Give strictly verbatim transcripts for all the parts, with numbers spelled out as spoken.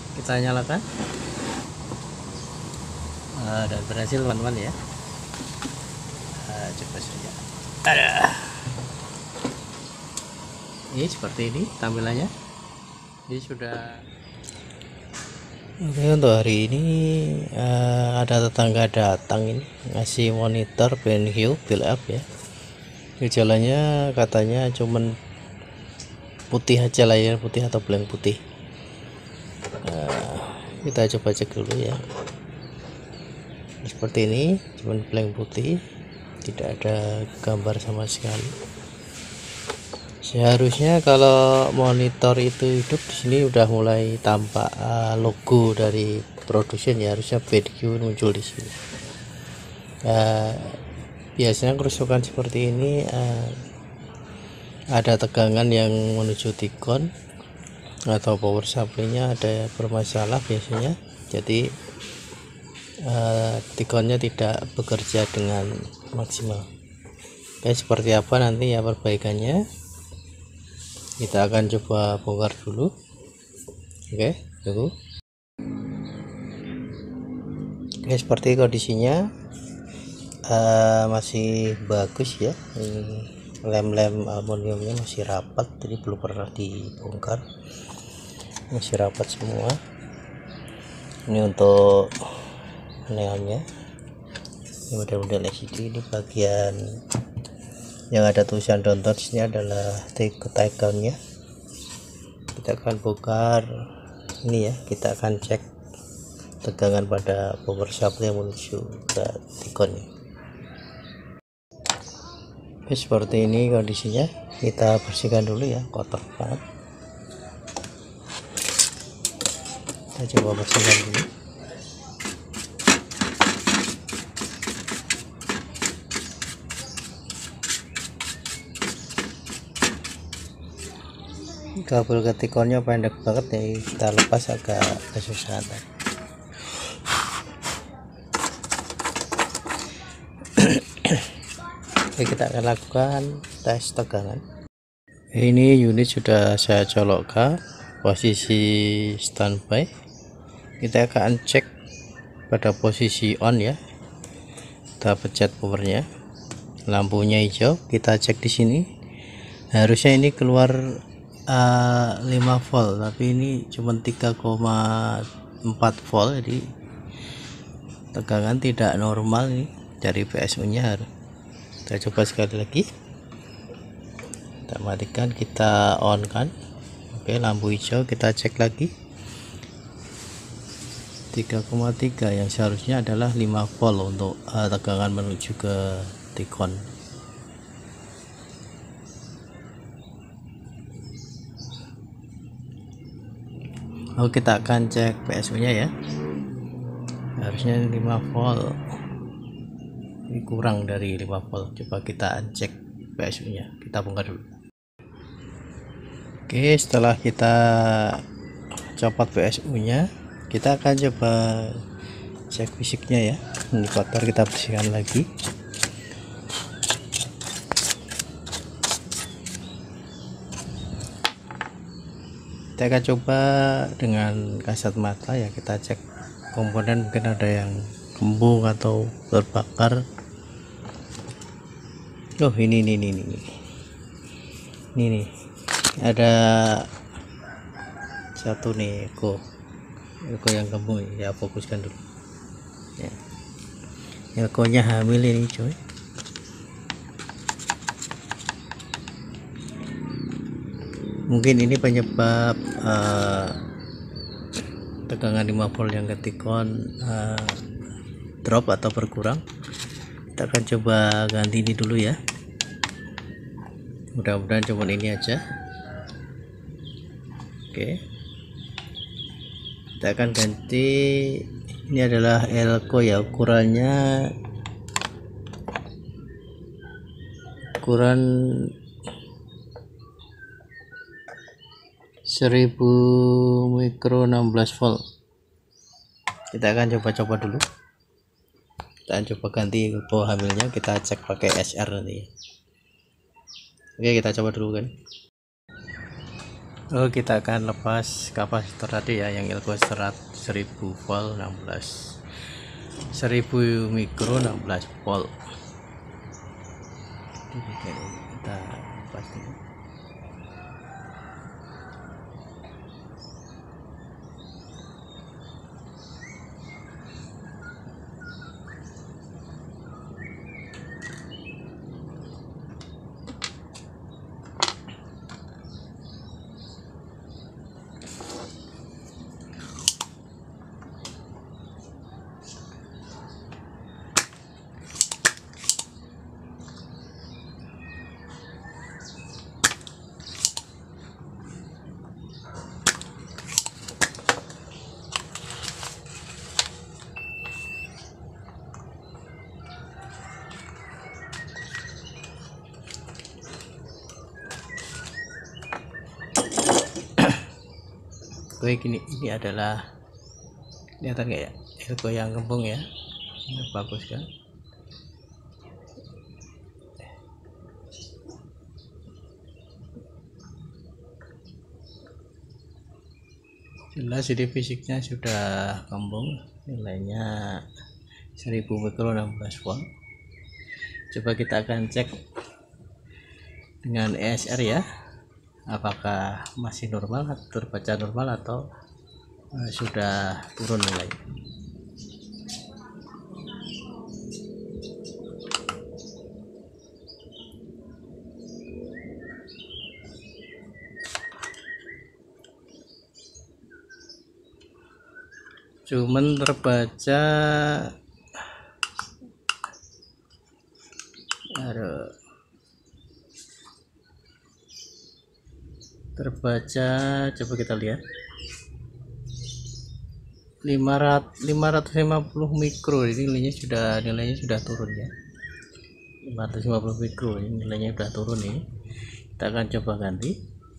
Kita nyalakan. Uh, dan berhasil teman-teman ya. Uh, coba saja. Ada. Ini seperti ini tampilannya. Ini sudah. Oke, untuk hari ini uh, ada tetangga datang ini ngasih monitor BenQ build up ya. Gejalanya katanya cuman putih aja, layar putih atau blank putih. Uh, kita coba cek dulu ya. Seperti ini, cuman blank putih, tidak ada gambar sama sekali. Seharusnya kalau monitor itu hidup di sini udah mulai tampak uh, logo dari produsen ya, harusnya BenQ muncul di sini. Uh, biasanya kerusakan seperti ini uh, ada tegangan yang menuju T-Con atau power supply-nya ada bermasalah biasanya, jadi uh, T-Con-nya tidak bekerja dengan maksimal. Oke, seperti apa nanti ya perbaikannya, kita akan coba bongkar dulu. Oke, tunggu. Oke, seperti kondisinya uh, masih bagus ya. Lem-lem aluminiumnya masih rapat, jadi belum pernah dibongkar, masih rapat semua. Ini untuk neonnya, ini model-model L C D. Ini bagian yang ada tulisan downtown sini adalah T-Con-nya. Kita akan bongkar ini ya, kita akan cek tegangan pada power supply yang menuju ke T-Con-nya. Oke, seperti ini kondisinya. Kita bersihkan dulu ya, kotor banget. Kita coba bersihkan dulu. Kabel ke T-Con-nya pendek banget ya, kita lepas agak kesusahan. Oke, kita akan lakukan tes tegangan. Ini unit sudah saya colokkan posisi standby. Kita akan cek pada posisi on ya. Kita pencet powernya, lampunya hijau. Kita cek di sini. Harusnya ini keluar uh, lima volt, tapi ini cuma tiga koma empat volt, jadi tegangan tidak normal nih dari P S U-nya. Kita coba sekali lagi. Kita matikan, kita on kan. Oke, lampu hijau, kita cek lagi. tiga koma tiga yang seharusnya adalah lima volt untuk uh, tegangan menuju ke T-Con. Oh, kita akan cek P S U-nya ya. Harusnya lima volt. Ini kurang dari lima volt. Coba kita cek P S U-nya. Kita bongkar dulu. Oke, setelah kita copot P S U-nya, kita akan coba cek fisiknya ya. Ini kotor, kita bersihkan lagi. Kita akan coba dengan kasat mata ya, kita cek komponen, mungkin ada yang kembung atau terbakar. Oh, ini ini ini ini ini nih, ada satu nih eko eko yang kembung ya, fokuskan dulu ya. Ekonya hamil ini coy. Mungkin ini penyebab uh, tegangan lima volt yang ke T-Con uh, drop atau berkurang. Kita akan coba ganti ini dulu ya. Mudah-mudahan cuma ini aja. Oke, kita akan ganti. Ini adalah elko ya, ukurannya ukuran seribu mikro enam belas volt. Kita akan coba-coba dulu. Kita coba ganti info hamilnya, kita cek pakai S R nanti. Oke, kita coba dulu kan. Oh, kita akan lepas kapasitor tadi ya, yang ilko serat seribu volt enam belas seribu mikro enam belas volt. Kita lepas dulu. Baik, ini ini adalah, kelihatan nggak ya, ilko yang kembung ya, ini bagus kan. Jelas jadi fisiknya sudah kembung, nilainya seribu mikro enam belas volt. Coba kita akan cek dengan E S R ya, apakah masih normal atau terbaca normal atau uh, sudah turun nilai. Cuman terbaca aduh, terbaca coba kita lihat lima ratus lima puluh mikro. Ini nilainya sudah nilainya sudah turun ya, lima ratus lima puluh mikro, ini nilainya sudah turun nih. Kita akan coba ganti,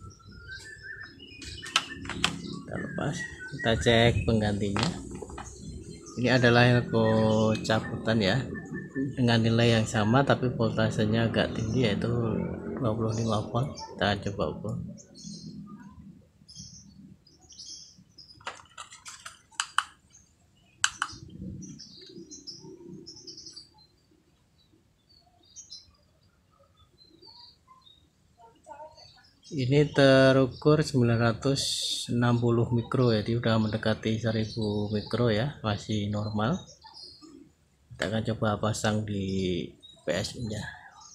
kita lepas, kita cek penggantinya. Ini adalah ilko cabutan ya, dengan nilai yang sama tapi voltasenya agak tinggi, yaitu dua puluh lima volt. Kita coba ukur. Ini terukur sembilan ratus enam puluh mikro, jadi udah mendekati seribu mikro ya, masih normal. Kita akan coba pasang di P S U nya.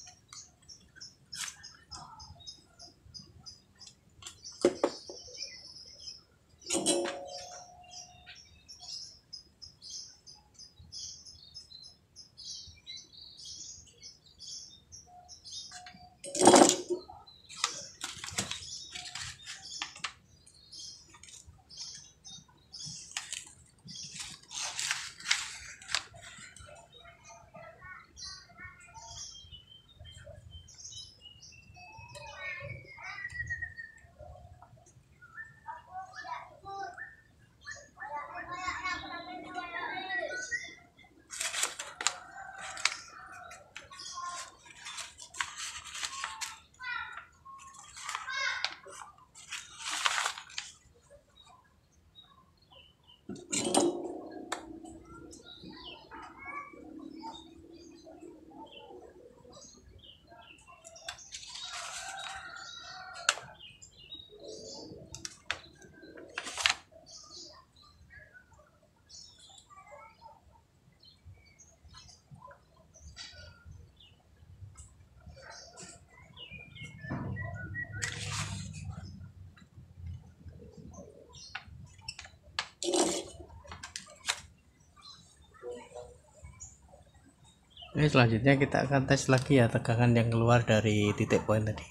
Oke, selanjutnya kita akan tes lagi ya tegangan yang keluar dari titik poin tadi.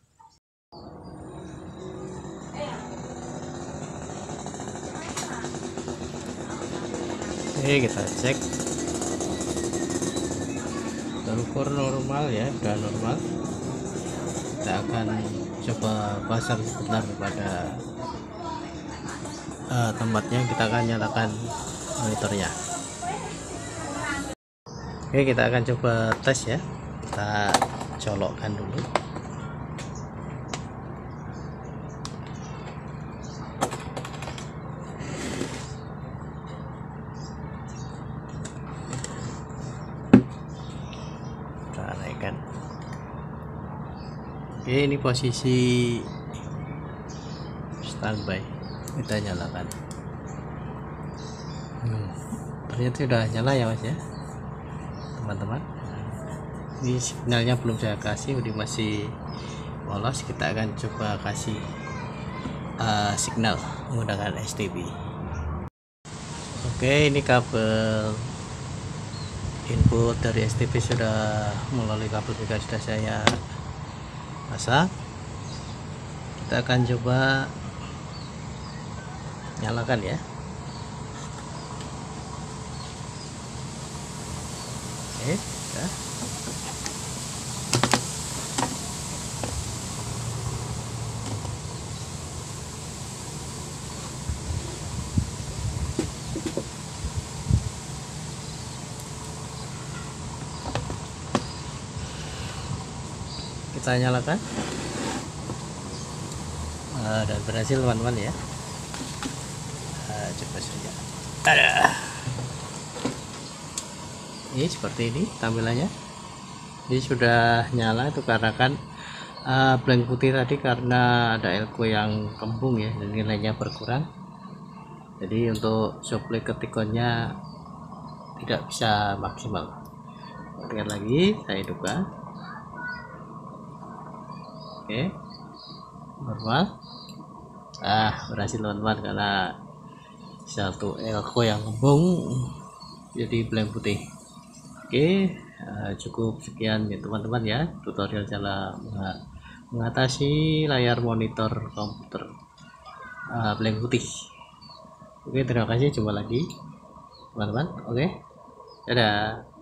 Oke, kita cek, terukur normal ya, udah normal. Kita akan coba pasang sebentar pada uh, tempatnya. Kita akan nyalakan monitornya. Oke, kita akan coba tes ya, kita colokkan dulu. Oke, ini posisi standby, kita nyalakan. hmm, ternyata sudah nyala ya mas ya teman-teman. Ini signalnya belum saya kasih, udah masih polos. Kita akan coba kasih uh, signal menggunakan S T B. Oke, ini kabel input dari S T B sudah melalui kabel juga sudah saya pasang. Kita akan coba nyalakan ya. Oke, ya. Kita nyalakan. Uh, dan berhasil teman-teman ya. Uh, coba saja. Ada. Ini seperti ini tampilannya. Ini sudah nyala, itu karena kan uh, blank putih tadi karena ada elko yang kembung ya, dan nilainya berkurang. Jadi untuk suplai ketikonnya tidak bisa maksimal. Lihat lagi, saya hidupkan. Oke, normal. Ah, berhasil teman-teman, karena satu elko yang kembung jadi blank putih. Oke, uh, cukup sekian ya teman-teman ya, tutorial cara mengatasi layar monitor komputer uh, blank putih. Oke, terima kasih, jumpa lagi teman-teman. Oke, dadah.